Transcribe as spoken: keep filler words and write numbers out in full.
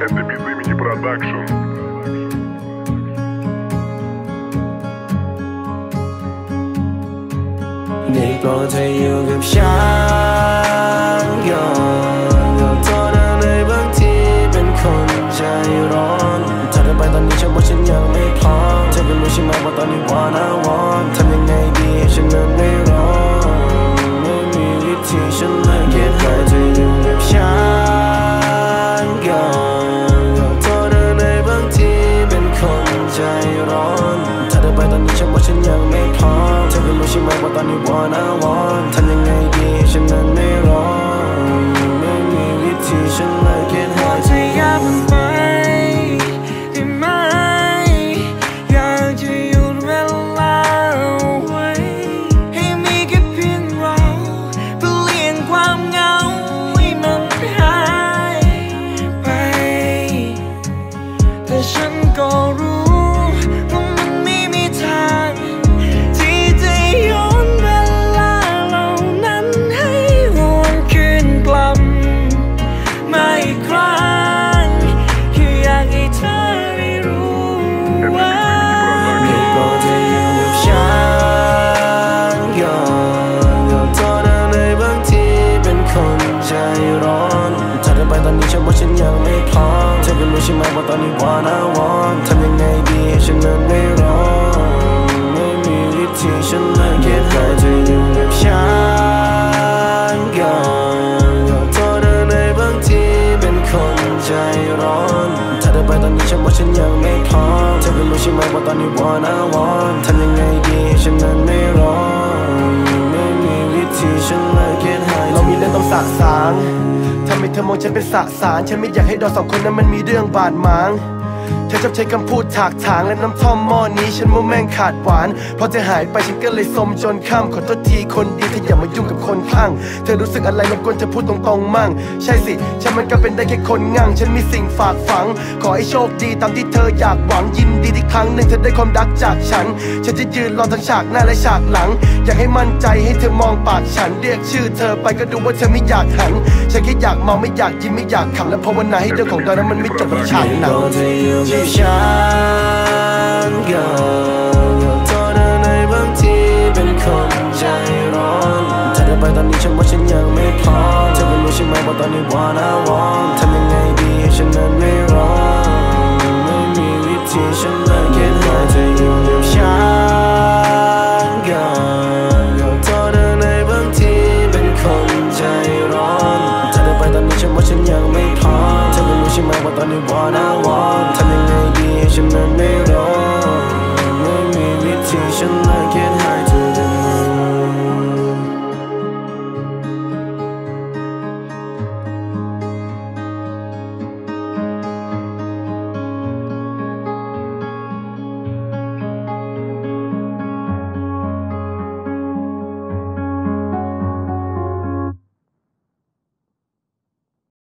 Это без имени продакшн. ได้โปรดเธออยู่กับฉันก่อนขอโทษนะในบางทีเป็นคนใจร้อนเธอเดินไปตอนนี้ฉันว่าฉันยังไม่พร้อมเธอก็รู้ใช่ไหมว่าตอนนี้ wanna want ทำยังไงดีให้ฉันนั้นไม่ร้อนไม่มีวิธีฉันเลยแค่ให้เธออยู่กับฉันก่อนขอโทษนะในบางทีเป็นคนใจร้อนเธอเดินไปตอนนี้ฉันว่าฉันยังไม่พร้อมเธอก็รู้ใช่ไหมว่าตอนนี้ wanna want ทำยังไงดีให้ฉันนั้นไม่ร้อนไม่มีวิธีฉันเลยแค่ให้เธออย่าเพิ่งไปได้ไหมอยากจะหยุดเวลาไว้ให้มีแค่เพียงเราเพื่อเลี่ยงความเหงาให้มันหายไปแต่ฉันก็รู้ว่ามันไม่มีทางที่จะย้อนเวลาเหล่านั้นให้วนคืนกลับมาอีกครั้งแค่อยากให้เธอได้รู้ว่าได้โปรดเธออยู่กับฉันก่อนขอโทษนะในบางทีเป็นคนใจร้อนเธอเดินไปตอนนี้ฉันว่าฉันยังไม่พร้อมเธอก็รู้ใช่ไหมว่าตอนนี้ wanna want ทำยังไงดีให้ฉันนั้นไม่ร้อนไม่มีวิธีฉันเลยแค่ให้เธออยู่กับฉันก่อนขอโทษนะในบางทีเป็นคนใจร้อนเธอเดินไปตอนนี้ฉันว่าฉันยังไม่พร้อมเธอก็รู้ใช่ไหมว่าตอนนี้ wanna want ทำยังไงดีให้ฉันนั้นไม่ร้อนไม่มีวิธีฉันเลยแค่ให้เรามีเรื่องต้องสะสางทำให้เธอมองฉันเป็นสสารฉันไม่อยากให้เราสองคนนั้นมันมีเรื่องบาดหมางเธอชอบใช้คำพูดถากถางและน้ำท่อมหม้อนี้ฉันว่าแม่งขาดหวานพอเธอหายไปฉันก็เลยสมจนค่ำขอโทษทีคนดีเธออย่ามายุ่งกับคนข้างเธอรู้สึกอะไรรบกวนเธอพูดตรงๆมั่งใช่สิฉันมันก็เป็นได้แค่คนงั่งฉันมีสิ่งฝากฝังขอให้โชคดีตามที่เธออยากหวังยินดีที่ครั้งหนึ่งเธอได้ความรักจากฉันฉันจะยืนรอทั้งฉากหน้าและฉากหลังอยากให้มั่นใจให้เธอมองปากฉันเรียกชื่อเธอไปก็ดูว่าเธอไม่อยากหันฉันแค่อยากเมาไม่อยากยิ้มไม่อยากขำและภาวนาให้เรื่องของเรานั้นมันไม่จบแบบฉากหนังฉันก่อนขอโทษนะในบางทีเป็นคนใจร้อนเธอเดินไปตอนนี้ฉันว่าฉันยังไม่พร้อมเธอก็รู้ใช่ไหมว่าตอนนี้ wanna want ทำยังไงดีให้ฉันนั้นไม่ร้อนไม่มีวิธีฉันเลยแค่ให้เธออยู่กับฉันก่อนขอโทษนะในบางทีเป็นคนใจร้อนเธอเดินไปตอนนี้ฉันว่าฉันยังไม่พร้อมเธอก็รู้ใช่ไหมว่าตอนนี้ wanna want ทำยังไงดีให้ฉันนั้นไม่ร้อนไม่มีวิธีฉันเลยแค่ให้เธอ